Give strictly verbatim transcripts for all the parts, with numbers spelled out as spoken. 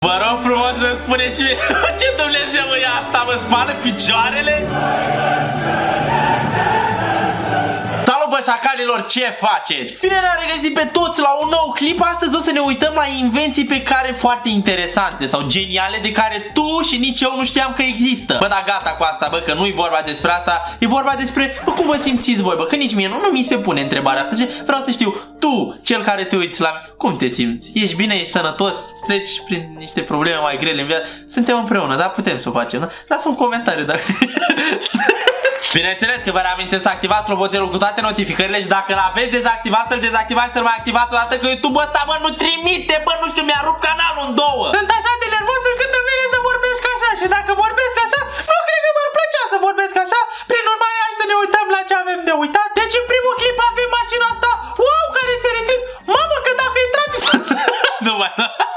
Vă rog frumos să-mi spuneți și mie, ce Dumnezeu e asta, mă spală picioarele? Salut, bă, șacalilor, ce faceți? Bine ne-am regăsit pe toți la un nou clip. Astăzi o să ne uităm la invenții pe care foarte interesante sau geniale, de care tu și nici eu nu știam că există. Bă, da, gata cu asta, bă, că nu-i vorba despre asta. E vorba despre, bă, cum vă simțiți voi, bă, că nici mie nu, nu mi se pune întrebarea asta. Și vreau să știu, tu, cel care te uiți la mine, cum te simți? Ești bine, ești sănătos? Treci prin niște probleme mai grele în viață? Suntem împreună, da? Putem să o facem, da? Lasă un comentariu dacă... Bineînțeles că vă reamintesc să activați roboțelul cu toate notificările și dacă l-aveți deja activat, să-l dezactivați, să-l mai activați o dată, că YouTube ăsta, bă, nu trimite, bă, nu știu, mi-a rupt canalul în două. Sunt așa de nervos încât îmi vine să vorbesc așa și dacă vorbesc așa, nu cred că m-ar plăcea să vorbesc așa. Prin urmare, hai să ne uităm la ce avem de uitat. Deci, în primul clip avem mașina asta, wow, care se ridică. Mamă, că dacă e trafic... Nu, bă,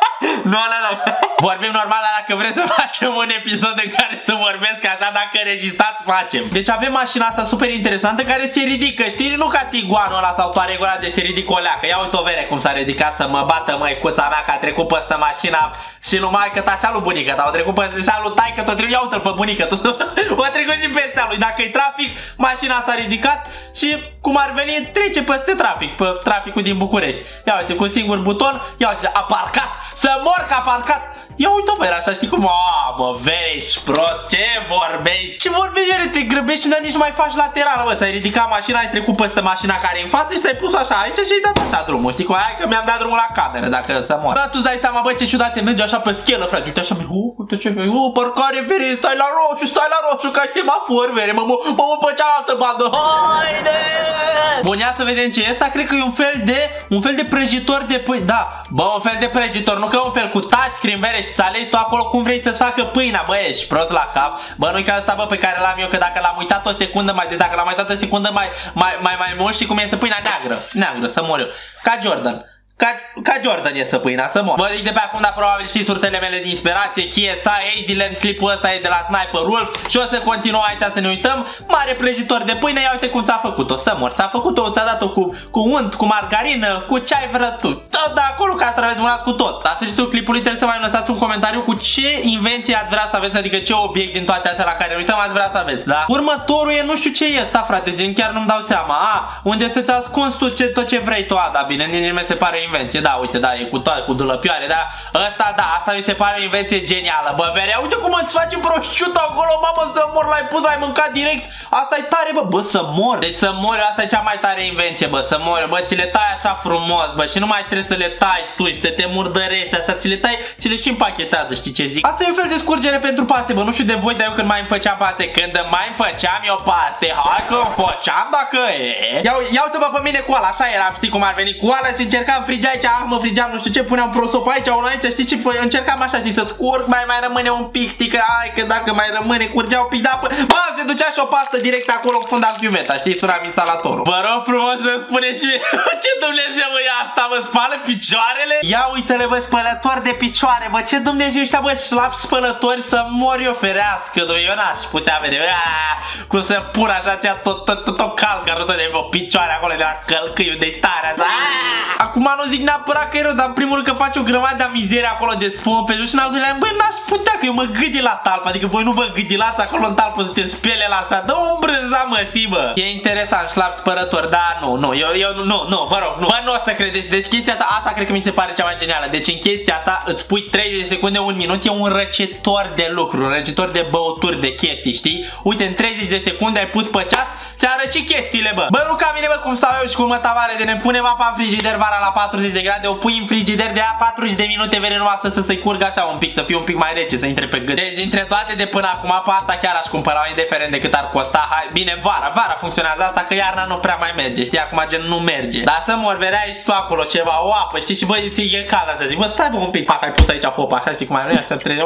nu, nu, nu. Vorbim normal, dar dacă vreți să facem un episod în care să vorbesc așa, dacă rezistați, facem. Deci avem mașina asta super interesantă care se ridică, știi? Nu ca Tiguanul ăla sau Touareg-ul ăla de se ridică o leacă. Ia uite o vere cum s-a ridicat să mă bată măicuța mea că a trecut pe ăsta mașina și numai că așa lui bunică, dar au trecut pe ăsta lui taică, tot trecut, ia uite-l pe bunică, o trecut și pe ăsta lui. Dacă e trafic, mașina s-a ridicat și cum ar veni, trece peste trafic, pe traficul din București. Ia uite, cu un singur buton, ia uite, a parcat, să mor că a parcat. Ia uite-o, vere, așa, știi cum? A, mă, vere, ești prost, ce vorbești? Ce vorbești, vere, te grăbești unde nici nu mai faci laterală, bă, ți-ai ridicat mașina, ai trecut peste mașina care e în față și ți-ai pus așa aici și ai dat așa drumul, știi cum? Hai că mi-am dat drumul la cameră, dacă să mor. Bă, tu-ți dai seama, bă, ce ciudate merge așa pe schelă, frate, uite așa, uh, uite ce, uh, parcare, vere, stai la roșu, stai la roșu, ca semafor, vere, mă, mă, mă, mă, pe cealaltă bandă, haide! Bun, ia să vedem ce e asta, cred că e un fel de, un fel de prăjitor de pâine, da, bă, un fel de prăjitor, nu că un fel cu touchscreen, vere, și-ți alegi tu acolo cum vrei să-ți facă pâinea, bă, ești prost la cap. Bă, nu-i ca asta, bă, pe care l-am eu, că dacă l-am uitat o secundă mai, de dacă l-am uitat o secundă mai, mai, mai, mai mult, și cum e să pâinea neagră, neagră, să mor eu, ca Jordan. Ca, ca Jordan e să pâinea, să mor. Vă zic de pe acum, dar probabil și sursele mele de inspirație, K S I, Easyland, clipul ăsta e de la Sniper Wolf și o să continuăm aici să ne uităm. Mare prăjitor de pâine, ia uite cum ți-a făcut-o, să mor. Ți-a făcut-o, ți-a dat-o cu, cu unt, cu margarină, cu ce ai vrut tu. Tot de acolo, ca să aveți mânați cu tot. La sfârșitul clipului trebuie să mai lăsați un comentariu cu ce invenție ați vrea să aveți, adică ce obiect din toate astea la care ne uităm ați vrea să aveți, da? Următorul e, nu știu ce e ăsta, frate, gen chiar nu-mi dau seama. A, unde să-ți ascunzi tu ce, tot ce vrei tu, a, da, bine, nici mi se pare invenție, da, uite, da, e cu toate, cu dulăpioare, da, ăsta, da, asta mi se pare o invenție genială, bă, vere, uite cum îți face prosciutto acolo, mamă, să mor, l-ai pus, ai mâncat direct, asta e tare, bă, bă, să mor, deci să mori, asta e cea mai tare invenție, bă, să mori, bă, ți le tai așa frumos, bă, și nu mai trebuie să le tai tu și te, te murdărești, așa, ți le tai, ți le și împachetează, știi ce zic? Asta e un fel de scurgere pentru paste, bă, nu știu de voi, dar eu când mai îmi făceam paste, când mai îmi făceam eu paste, hai că îmi făceam dacă e, ia, ia uite-mă pe mine cu ala, așa eram, știi cum ar veni cu ala și încercam frige aici, ah, mă frigeam, nu știu ce, puneam prosop aici, unul aici, știi ce, încercam așa, știi, să scurg, mai mai rămâne un pic, știi că, ai, că dacă mai rămâne, curgea un pic de apă, bă, se ducea și o pastă direct acolo în funda chiuveta, știi, sura instalatorul. Vă rog frumos să-mi spuneți și mie, ce Dumnezeu e asta, mă, spală picioarele? Ia uite-le, bă, spălători de picioare, bă, ce Dumnezeu ăștia, bă, slab spălători, să mor eu ferească, du, eu n-aș putea vede, cum să pun așa, ți-a tot, tot, tot, tot calcă, tot de picioare acolo, de la călcâiul de tare, așa. Acum nu zic neapărat că e rău, dar în primul rând că faci o grămadă de mizerie acolo de spumă pe jos și în al doilea, băi, n-aș putea, că eu mă gâdi la talpă, adică voi nu vă gâdilați acolo în talpă să te spele la așa, dă un brânza, mă, si, bă. E interesant, slab spărător, dar nu, nu, eu, eu, nu, nu, vă rog, nu, bă, nu o să credeți, deci chestia asta, asta cred că mi se pare cea mai genială, deci în chestia asta îți pui treizeci de secunde, un minut, e un răcitor de lucru, un răcitor de băuturi, de chestii, știi? Uite, în treizeci de secunde ai pus pe ceas, ți-a răcit chestiile, bă. Bă, nu ca mine, bă, cum stau eu și cu mătavare de ne punem apa în frigider vara la patruzeci de grade, o pui în frigider de aia patruzeci de minute, vede numai să, să se curgă așa un pic, să fie un pic mai rece, să intre pe gât. Deci dintre toate de până acum, pe asta chiar aș cumpăra, indiferent de cât ar costa. Hai, bine, vara, vara funcționează asta, că iarna nu prea mai merge, știi, acum gen nu merge. Dar să mor, vedeai și tu acolo ceva, o apă, știi, și bă, ți e cald așa, zic, bă, stai bă un pic, pac, ai pus aici popa, așa, știi cum ai vrea, așa trebuie,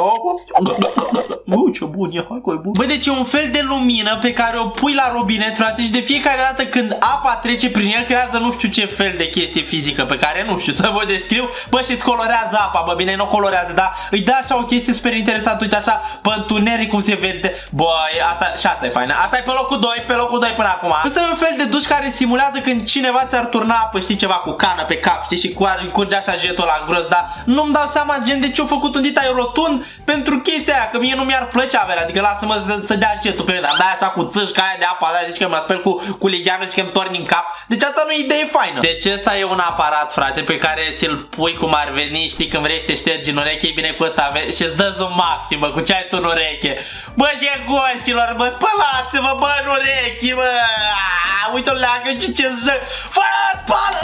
bă, ce bun e, hai, coi bun. Bă, deci e un fel de lumină pe care o pui la robinet, frate, și de fiecare dată când apa trece prin el, creează nu știu ce fel de chestie fizică pe care care, nu știu, să vă descriu. Bă, și îți colorează apa, bă, bine, nu colorează, dar îi dă așa o chestie super interesantă, uite așa, pe întuneric cum se vede. Bă, asta, și asta e faină. Asta e pe locul doi, pe locul doi până acum. Ăsta e un fel de duș care simulează când cineva ți-ar turna apă, știi, ceva cu cană pe cap, știi, și cu curge așa jetul la gros, dar nu-mi dau seama, gen, de ce-a făcut un ditai rotund pentru chestia aia, că mie nu mi-ar plăcea, avea, adică lasă-mă să, să dea jetul pe mine, dar așa cu țâșca aia de apă, da, zici că mă spăl cu, cu ligheană și că îmi torni în cap. Deci asta nu e idee faină. Deci ăsta e un aparat, frate, pe care ți-l pui cum ar veni, știi, când vrei să te ștergi în ureche, e bine cu ăsta și îți dă zoom maxim, bă, cu ce ai tu în ureche. Bă, ce goștilor, bă, spălați-vă, bă, în urechi, bă. Uite-o leagă, ce ce jă. Fă, spală!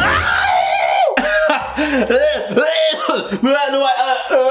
Bă, nu mai...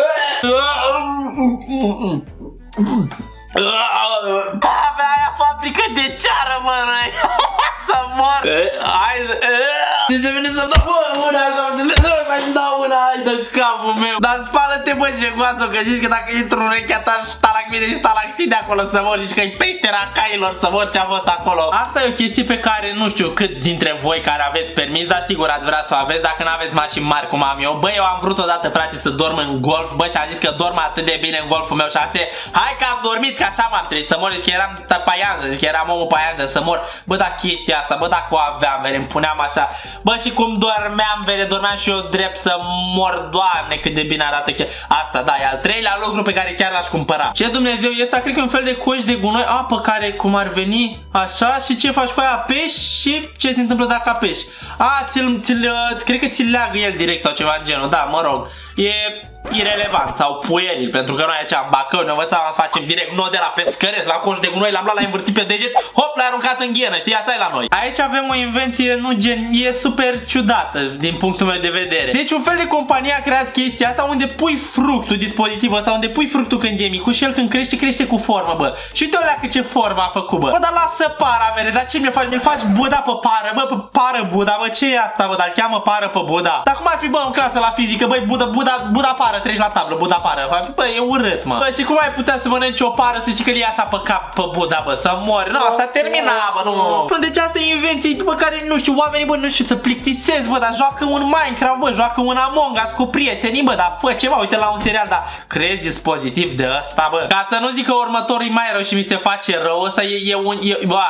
Avea aia fabrică de ceară, mă, noi. Să mor. Hai, de ce vine să-mi dau una, să-mi dau una, hai de capul meu. Dar spală-te, bă, jegoasă, că zici că dacă intru în urechea ta stalagmite și stalactide acolo să mor, zici că e peștera cailor să mor ce-a văzut acolo. Asta e o chestie pe care nu știu câți dintre voi care aveți permis, dar sigur ați vrea să o aveți dacă nu aveți mașini mari cum am eu. Bă, eu am vrut odată, frate, să dorm în golf, bă, și am zis că dorm atât de bine în golful meu și am zis, hai că am dormit, că așa m-am trezit să mor, zici că eram paianjă, zici că eram omul paianjă să mor. Bă, dar chestia asta, bă, dacă o aveam, vere, îmi puneam așa. Bă, și cum dormeam, vere, dormeam și eu drept să mor, Doamne, cât de bine arată că... Asta, da, e al treilea lucru pe care chiar l-aș cumpăra. Ce Dumnezeu e asta? Cred că e un fel de coș de gunoi, apă care, cum ar veni, așa, și ce faci cu aia? Apeși și ce se întâmplă dacă apeși? A, ți-l, ți-l, cred că ți-l leagă el direct sau ceva în genul, da, mă rog. E... irelevant sau pueril, pentru că noi aici în Bacău ne învățam să facem direct nod de la pescăreț, la coș de gunoi, l-am luat, l-am învârtit pe deget, hop, l-ai aruncat în ghenă, știi, așa e la noi. Aici avem o invenție, nu gen, e super ciudată din punctul meu de vedere. Deci un fel de companie a creat chestia asta unde pui fructul, dispozitivul ăsta, unde pui fructul când e mic și el când crește, crește cu formă, bă. Și uite o leacă ce formă a făcut, bă. Bă, dar lasă para, vere, dar ce mi-l faci? Mi-l faci Buda pe pară, bă, pe pară Buda, bă, ce e asta, bă, dar cheamă pară pe Buda. Dar cum ar fi, bă, în clasă la fizică, băi, Buda, Buda, Buda pară, treci la tablă, Buda pară. Bă, e urât, mă. Bă, și cum ai putea să mănânci o pară să știi că e așa pe cap, pe Buda, bă, să mori? Nu, s-a terminat, bă, nu. Bă, deci asta e invenție, bă, care, nu știu, oamenii, bă, nu știu, să plictisesc, bă, dar joacă un Minecraft, bă, joacă un Among Us cu prietenii, bă, dar fă ceva, uite la un serial, dar creezi dispozitiv de ăsta, bă. Ca să nu zic că următorul e mai rău și mi se face rău, ăsta e, e un, e, bă,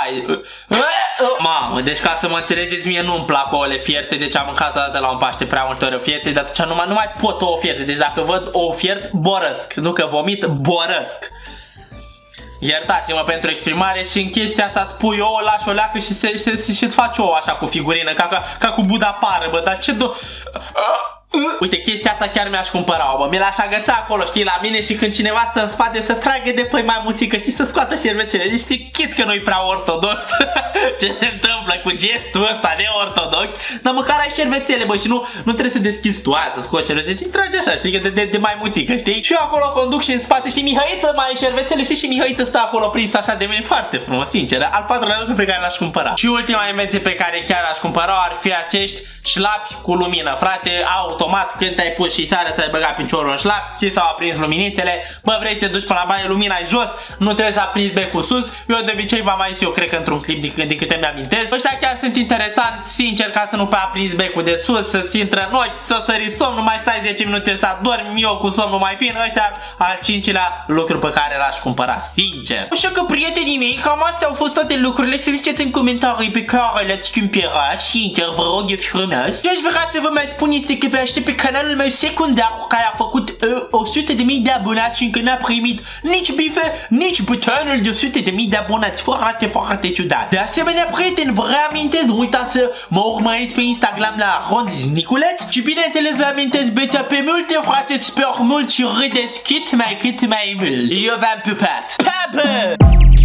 mamă, deci ca să mă înțelegeți, mie nu-mi plac ouăle fierte, deci am mâncat o dată la un Paște prea multe ori o fierte, de atunci nu mai, nu mai pot ouă fierte, deci dacă văd ouă fiert, borăsc, nu că vomit, borăsc. Iertați-mă pentru exprimare și în chestia asta îți pui ouă, lași o leacă și și-ți faci ouă așa cu figurină, ca, ca, ca cu Buda pară, bă, dar ce do... Uite, chestia asta chiar mi-aș cumpăra-o, bă, mi l-aș agăța acolo, știi, la mine și când cineva stă în spate să tragă de păi mai muțică, știi, să scoată șervețele, deci știi, chit că nu-i prea ortodox ce se întâmplă cu gestul ăsta neortodox, dar măcar ai șervețele, bă, și nu, nu trebuie să deschizi tu aia, să scoți șervețele, știi, tragi așa, știi, că de, de, de mai muțică, știi, și eu acolo conduc și în spate, știi, Mihăiță, mai ai șervețele, știi, și Mihăiță stă acolo prins așa de mine, foarte frumos, sincer, al patrulea lucru pe care l-aș cumpăra. Și ultima invenție pe care chiar aș cumpăra ar fi acești șlapi cu lumină, frate, automat, când te-ai pus și seara ți-ai băgat piciorul în șlap, și s-au aprins luminițele, bă, vrei să te duci până la baie, lumina e jos, nu trebuie să aprinzi becul sus, eu de obicei v-am mai zis, eu cred că într-un clip de, de câte mi-amintesc, ăștia chiar sunt interesanți, sincer, ca să nu pe aprinzi becul de sus, să-ți intră în ochi, să sări somn, nu mai stai zece minute să adormi, eu cu somnul mai fin, ăștia al cincilea lucru pe care l-aș cumpăra, sincer. Așa că, prietenii mei, cam astea au fost toate lucrurile, să ziceți în comentarii pe care le-ați cumpărat, sincer, vă rog, e frumos. Ce aș vrea să vă mai spun este că vă aștept pe canalul meu secundar care a făcut uh, o sută de mii de abonați și încă n-a primit nici bife, nici butonul de o sută de mii de abonați. Foarte, foarte ciudat. De asemenea, prieteni, vă reamintesc, nu uitați să mă urmăriți pe Instagram la Ronzniculeț și bineînțeles vă amintesc bețea pe multe, frate, sper mult și râdeți cât mai, cât mai mult. Eu v-am pupat. Pa, pa!